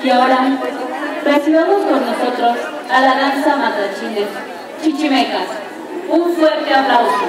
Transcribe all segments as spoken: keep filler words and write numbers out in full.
Y ahora, recibamos con nosotros a la danza matachines, chichimecas. Un fuerte aplauso.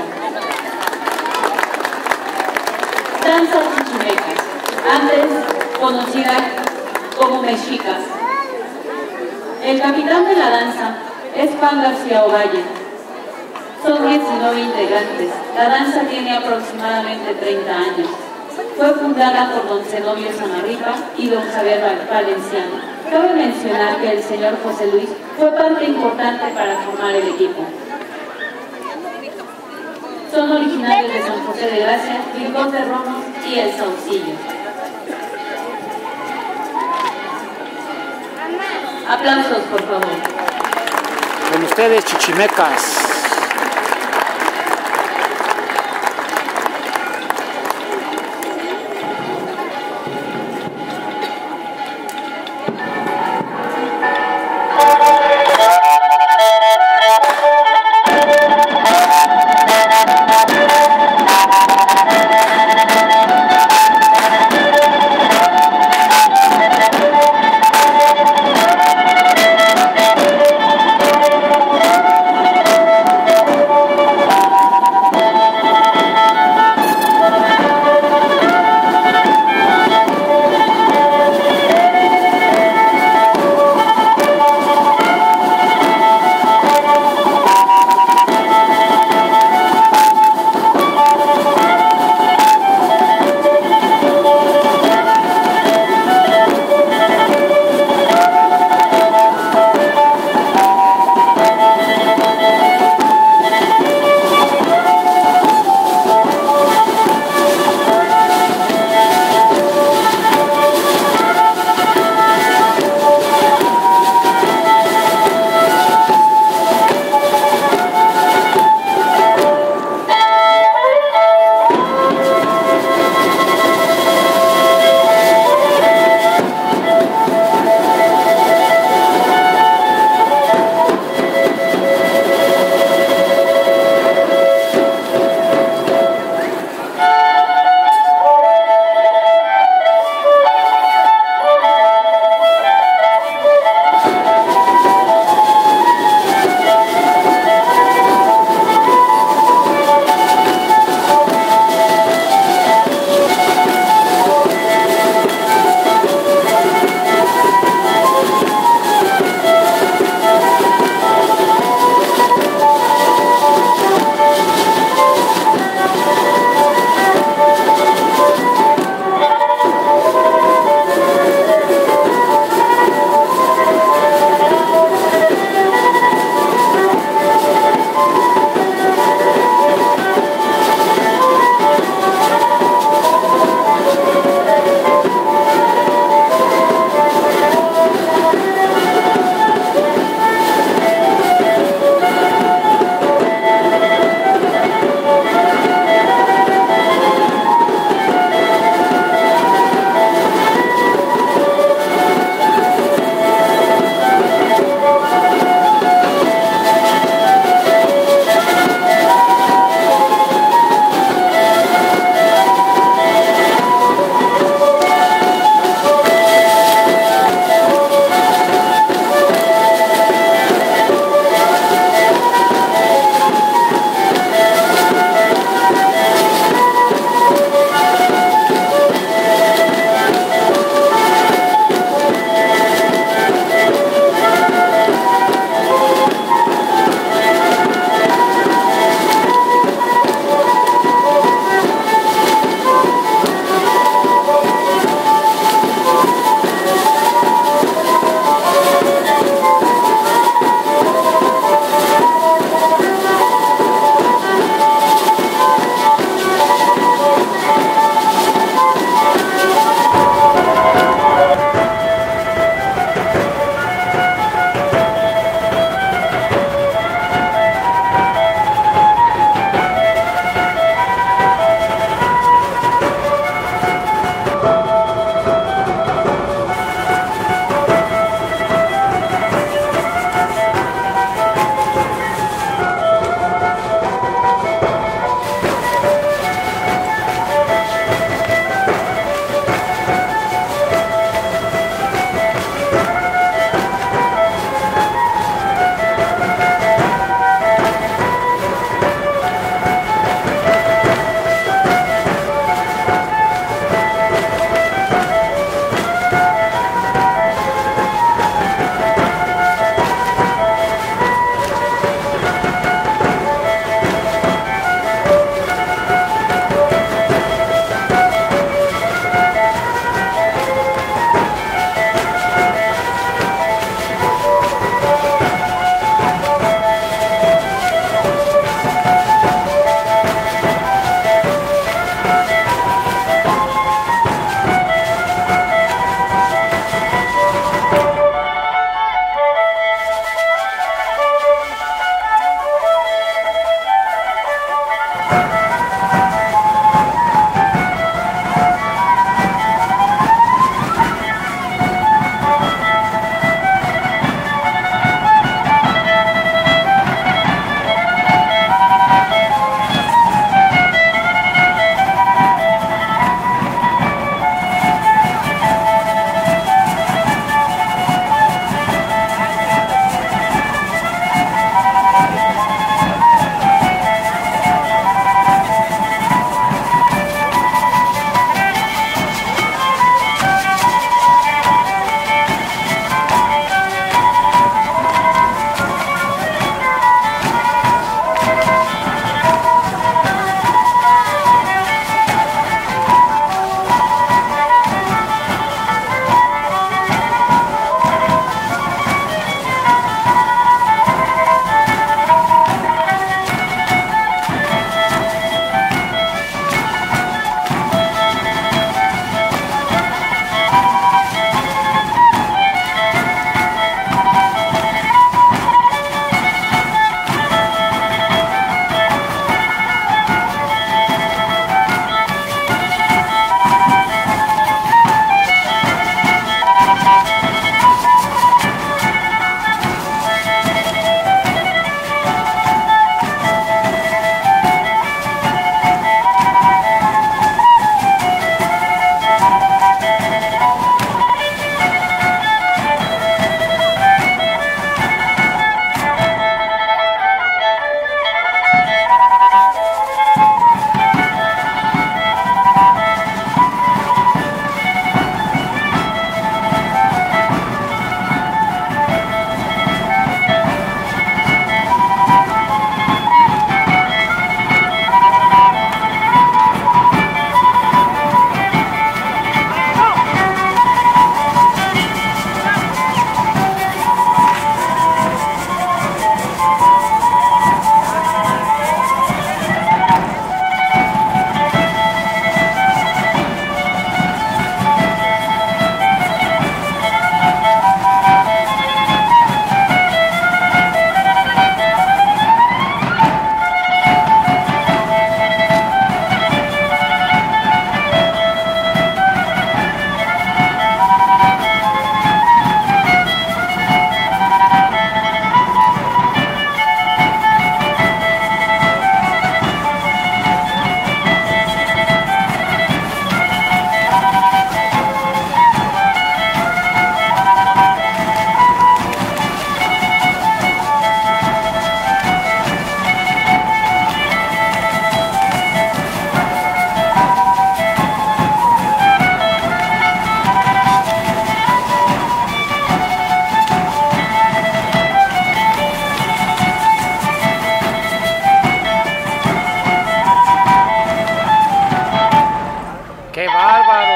Danza chichimecas, antes conocida como mexicas. El capitán de la danza es Juan García Ovalle. Son diecinueve integrantes. La danza tiene aproximadamente treinta años. Fue fundada por don Zenobio Samarripa y don Javier Valenciano. Cabe mencionar que el señor José Luis fue parte importante para formar el equipo. Son originarios de San José de Gracia, Rincón de Romos y El Saucillo. Aplausos, por favor. Con ustedes, chichimecas.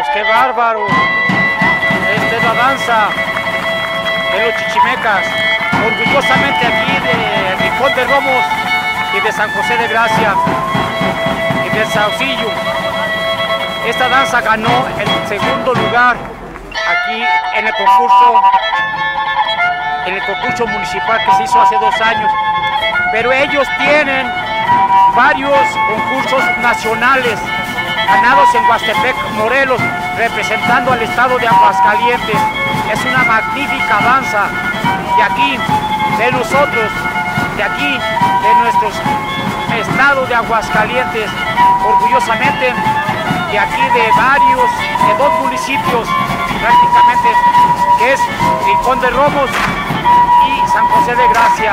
qué bárbaro. Esta es la danza de los chichimecas, orgullosamente aquí de Rincón de Romos y de San José de Gracia y del Saucillo. Esta danza ganó el segundo lugar aquí en el concurso, en el concurso municipal que se hizo hace dos años. Pero ellos tienen varios concursos nacionales ganados en Huastepec, Morelos, representando al estado de Aguascalientes. Es una magnífica danza de aquí, de nosotros, de aquí, de nuestro estado de Aguascalientes, orgullosamente, de aquí de varios, de dos municipios prácticamente, que es Rincón de Romos y San José de Gracia.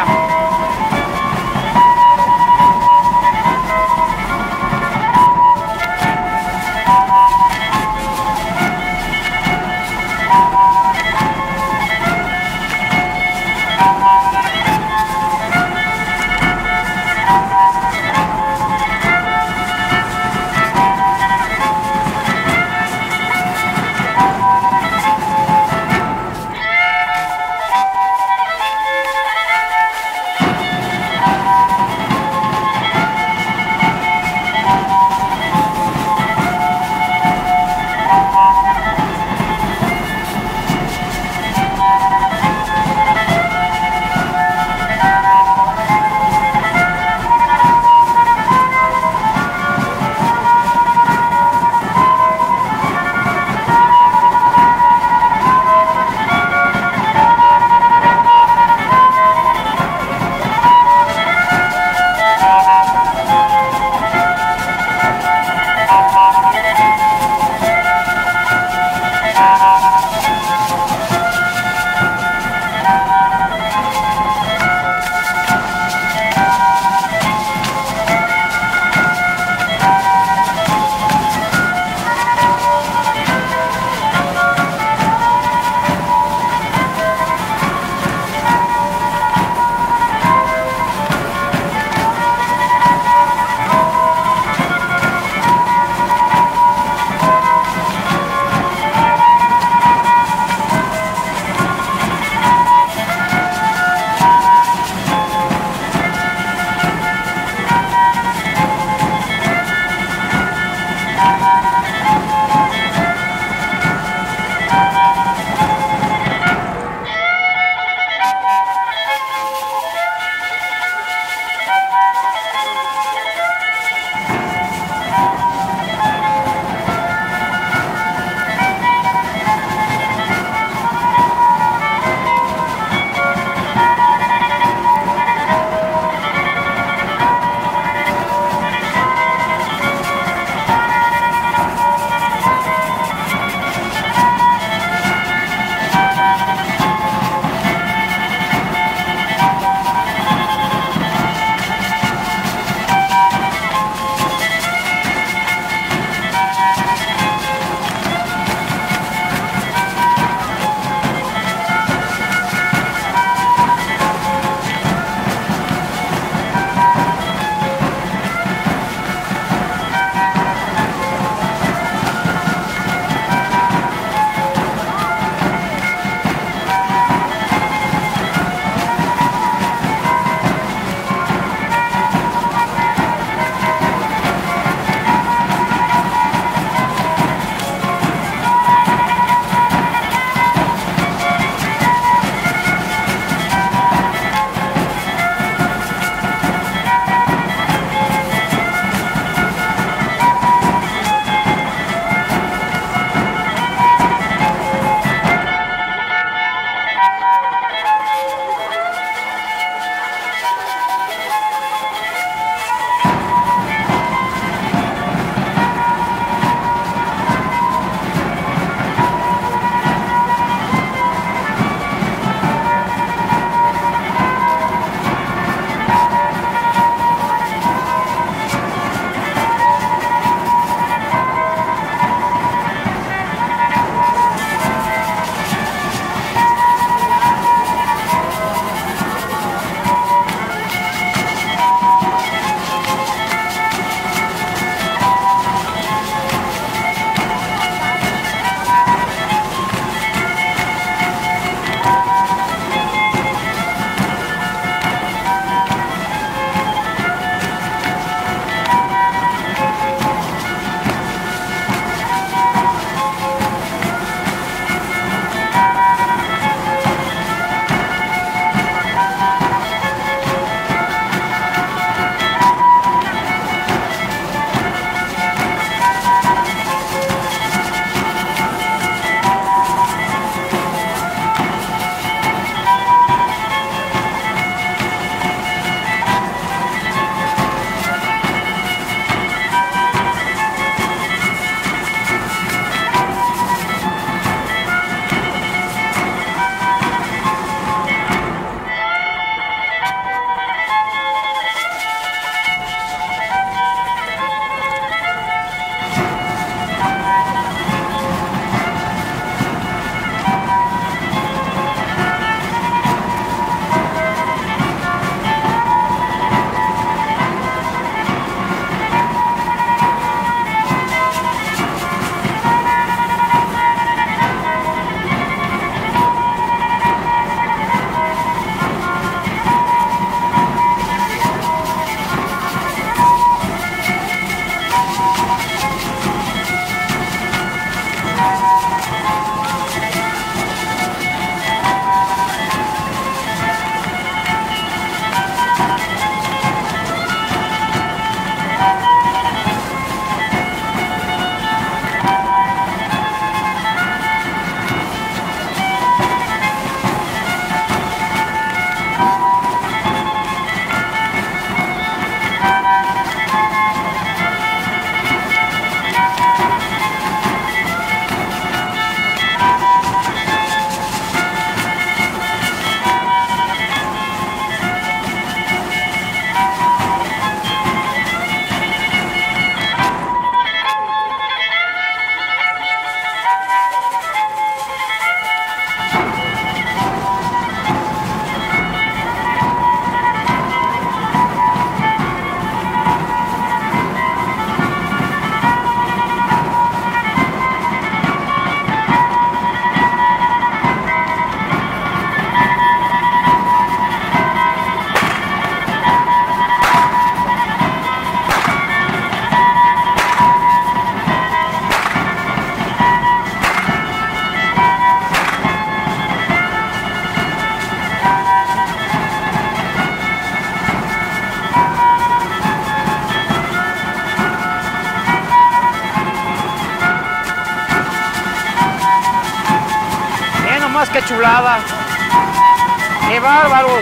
nomás qué chulada. ¡Qué bárbaros!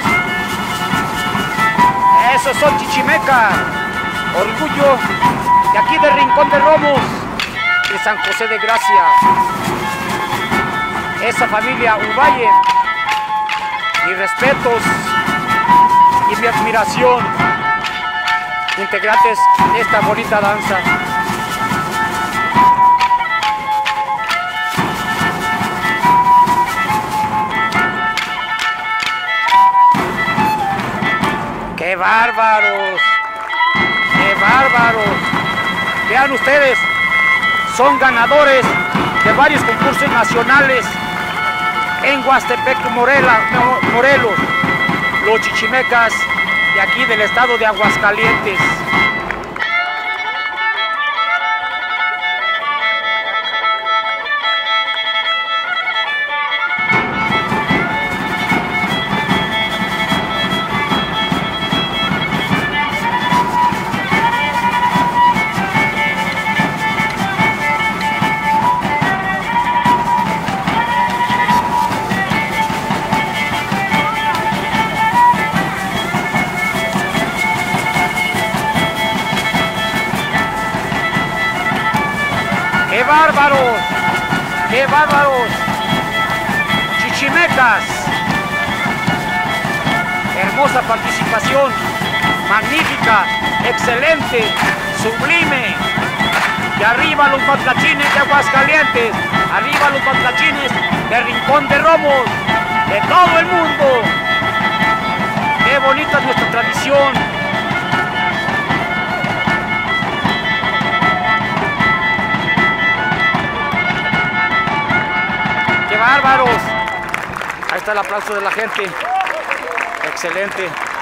Esos son chichimecas. Orgullo de aquí del Rincón de Romos, de San José de Gracia. Esa familia Uvalle, mis respetos y mi admiración, integrantes de esta bonita danza. ¡Qué bárbaros! ¡Qué bárbaros! Vean ustedes, son ganadores de varios concursos nacionales en Huastepec, Morela, Morelos, los chichimecas de aquí del estado de Aguascalientes. ¡Qué bárbaros! ¡Qué bárbaros! Chichimecas. Hermosa participación, magnífica, excelente, sublime. Y arriba los matlachines de Aguascalientes, arriba los matlachines de Rincón de Romos, de todo el mundo. ¡Qué bonita es nuestra tradición! ¡Qué bárbaros! Ahí está el aplauso de la gente. Excelente.